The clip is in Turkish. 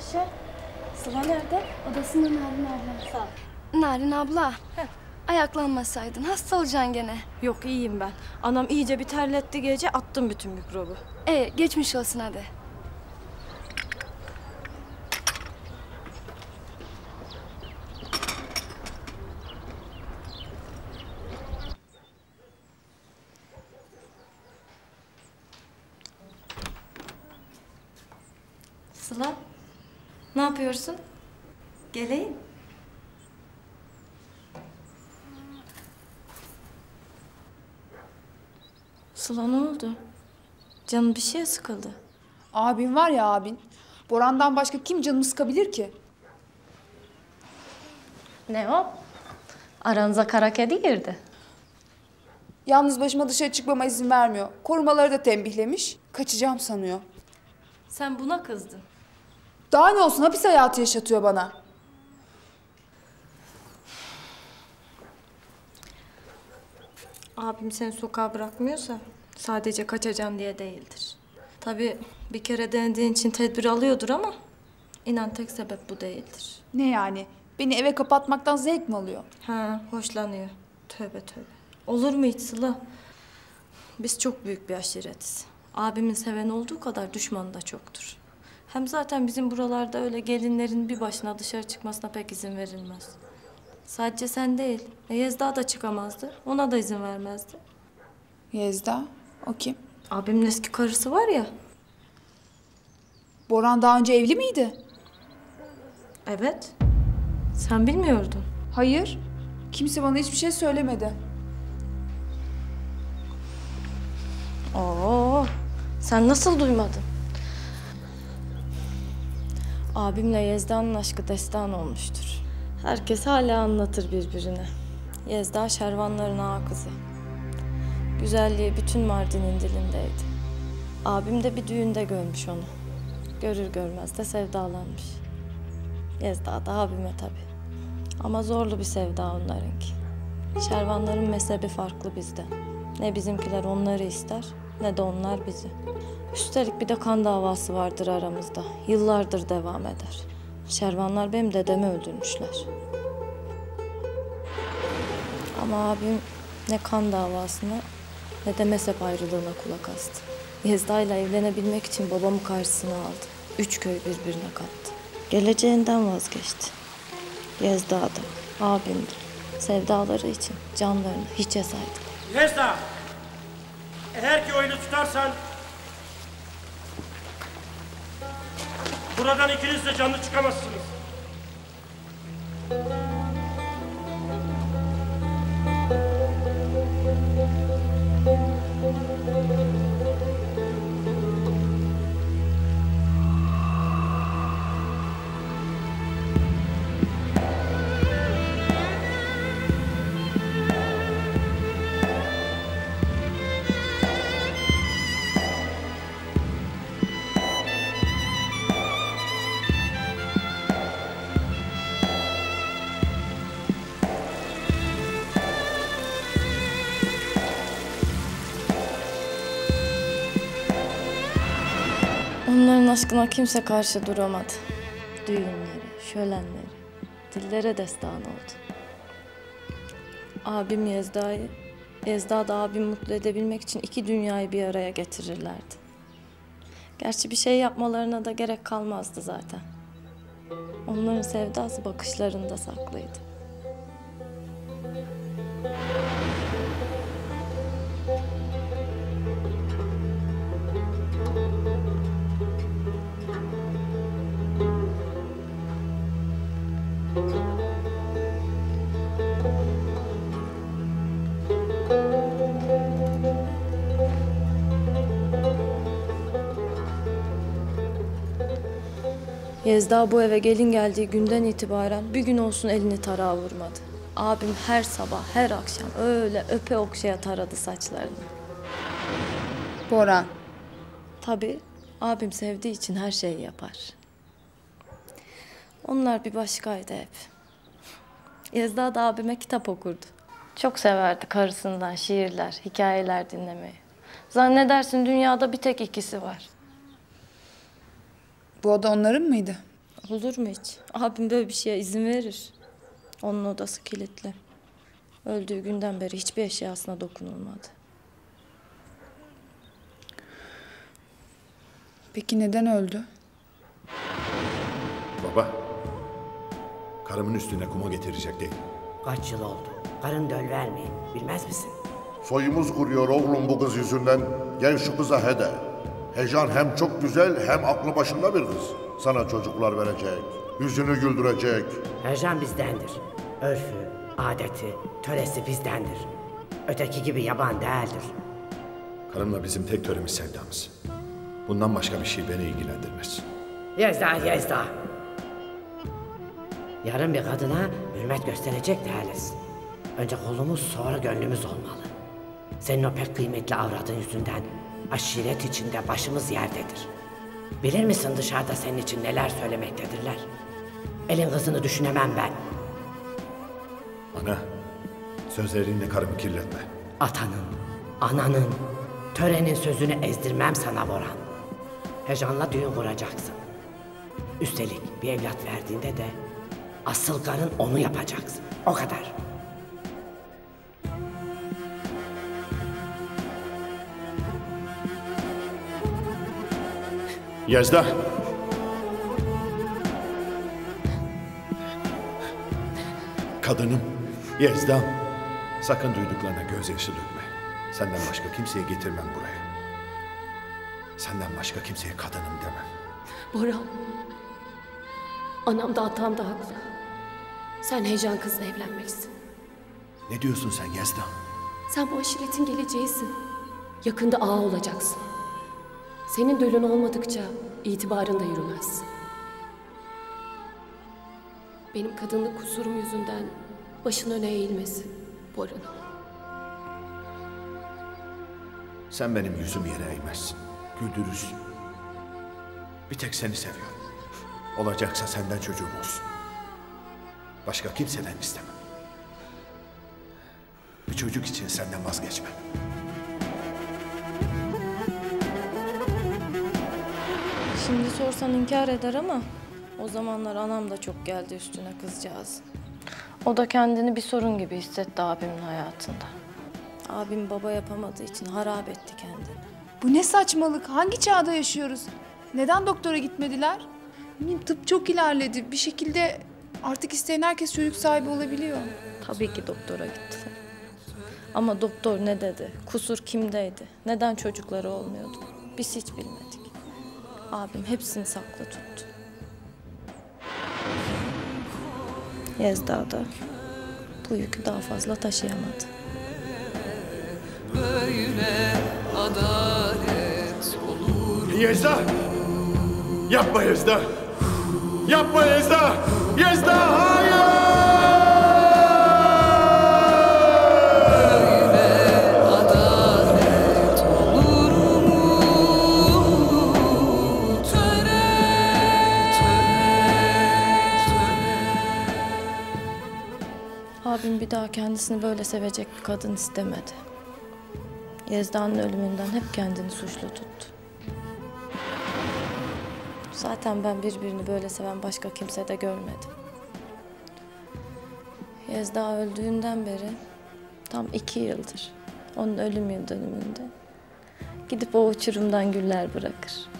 Sıla nerede? Odasında Narin abla. Sağ ol. Narin abla. Ayaklanmasaydın hasta olacaksın gene. Yok iyiyim ben. Anam iyice bir terletti gece, attım bütün mikrobu. Geçmiş olsun hadi. Sıla, ne yapıyorsun? Geleyim. Sıla ne oldu? Canın bir şeye sıkıldı. Abin var ya abin. Boran'dan başka kim canımı sıkabilir ki? Ne o? Aranıza kara kedi girdi. Yalnız başıma dışarı çıkmama izin vermiyor. Korumaları da tembihlemiş. Kaçacağım sanıyor. Sen buna kızdın. Daha ne olsun, hapis hayatı yaşatıyor bana. Abim seni sokağa bırakmıyorsa sadece kaçacaksın diye değildir. Tabii bir kere denediğin için tedbir alıyordur ama inan tek sebep bu değildir. Ne yani? Beni eve kapatmaktan zevk mi alıyor? Ha, hoşlanıyor. Tövbe tövbe. Olur mu hiç Sıla? Biz çok büyük bir aşiretiz. Abimin seven olduğu kadar düşmanı da çoktur. Hem zaten bizim buralarda öyle gelinlerin bir başına dışarı çıkmasına pek izin verilmez. Sadece sen değil, Yezda da çıkamazdı. Ona da izin vermezdi. Yezda, o kim? Abimin eski karısı var ya. Boran daha önce evli miydi? Evet. Sen bilmiyordun. Hayır. Kimse bana hiçbir şey söylemedi. Oo, sen nasıl duymadın? Abimle Yezda'nın aşkı destan olmuştur. Herkes hala anlatır birbirine. Yezda Şervanların ağa kızı. Güzelliği bütün Mardin'in dilindeydi. Abim de bir düğünde görmüş onu. Görür görmez de sevdalanmış. Yezda da abime tabii. Ama zorlu bir sevda onlarınki. Şervanların mezhebi farklı bizden. Ne bizimkiler onları ister, ne de onlar bizi. Üstelik bir de kan davası vardır aramızda. Yıllardır devam eder. Şervanlar benim dedemi öldürmüşler. Ama abim ne kan davasına ne de mezhep ayrılığına kulak astı. Yezda'yla evlenebilmek için babamı karşısına aldı. 3 köy birbirine kattı. Geleceğinden vazgeçti. Yezda da, abim de sevdaları için canlarını hiçe saydılar. Yezda! Eğer ki oyunu tutarsan buradan ikiniz de canlı çıkamazsınız. Onların aşkına kimse karşı duramadı. Düğünleri, şölenleri, dillere destan oldu. Abim Yezda'yı, Yezda da abim mutlu edebilmek için 2 dünyayı bir araya getirirlerdi. Gerçi bir şey yapmalarına da gerek kalmazdı zaten. Onların sevdası bakışlarında saklıydı. Yezda bu eve gelin geldiği günden itibaren bir gün olsun elini tarağa vurmadı. Abim her sabah, her akşam öyle öpe okşaya taradı saçlarını. Boran. Tabii abim sevdiği için her şeyi yapar. Onlar bir başkaydı hep. Yezda da abime kitap okurdu. Çok severdi karısından şiirler, hikayeler dinlemeyi. Zannedersin dünyada bir tek ikisi var. Bu oda onların mıydı? Olur mu hiç? Abim böyle bir şeye izin verir. Onun odası kilitli. Öldüğü günden beri hiçbir eşyasına dokunulmadı. Peki neden öldü? Baba, karımın üstüne kuma getirecek değil. Kaç yıl oldu? Karın döl vermeyin. Bilmez misin? Soyumuz kuruyor oğlum bu kız yüzünden. Gel şu kıza hede. Heyecan hem çok güzel hem aklı başında bir kız. Sana çocuklar verecek, yüzünü güldürecek. Ercan bizdendir. Örfü, adeti, töresi bizdendir. Öteki gibi yaban değildir. Karımla bizim tek töremiz sevdamız. Bundan başka bir şey beni ilgilendirmez. Yezda. Yarın bir kadına hürmet gösterecek değiliz. Önce kolumuz sonra gönlümüz olmalı. Senin o pek kıymetli avradın yüzünden aşiret içinde başımız yerdedir. Bilir misin dışarıda senin için neler söylemektedirler? Elin kızını düşünemem ben. Ana, sözlerinle karımı kirletme. Atanın, ananın, törenin sözünü ezdirmem sana Boran. Heyecanla düğün kuracaksın. Üstelik bir evlat verdiğinde de asıl karın onu yapacaksın. O kadar. Yezda! Kadınım, Yezdam. Sakın duyduklarına gözyaşı dökme. Senden başka kimseyi getirmem buraya. Senden başka kimseye kadınım demem. Boran, anam da atam da haklı. Sen Heyecan kızla evlenmelisin. Ne diyorsun sen Yezda? Sen bu aşiretin geleceğisin. Yakında ağa olacaksın. Senin dölün olmadıkça itibarın da yürümez. Benim kadınlık kusurum yüzünden başın öne eğilmesin Boran'ım. Sen benim yüzüm yere eğmezsin. Güldürürsün. Bir tek seni seviyorum. Olacaksa senden çocuğum olsun. Başka kimseden istemem. Bir çocuk için senden vazgeçmem. Şimdi sorsan inkar eder ama o zamanlar anam da çok geldi üstüne kızcağız. O da kendini bir sorun gibi hissetti abimin hayatında. Abim baba yapamadığı için harap etti kendini. Bu ne saçmalık? Hangi çağda yaşıyoruz? Neden doktora gitmediler? Bilmiyorum, tıp çok ilerledi. Bir şekilde artık isteyen herkes çocuk sahibi olabiliyor. Tabii ki doktora gittiler. Ama doktor ne dedi? Kusur kimdeydi? Neden çocukları olmuyordu? Biz hiç bilmedik. Abim hepsini saklı tuttu. Yezda da bu yükü daha fazla taşıyamadı. Böyle adalet olur. Yezda! Yapma Yezda! Yapma Yezda! Yezda hayır! Abim bir daha kendisini böyle sevecek bir kadın istemedi. Yezda'nın ölümünden hep kendini suçlu tuttu. Zaten ben birbirini böyle seven başka kimse de görmedim. Yezda öldüğünden beri tam 2 yıldır onun ölüm yıl dönümünde gidip o uçurumdan güller bırakır.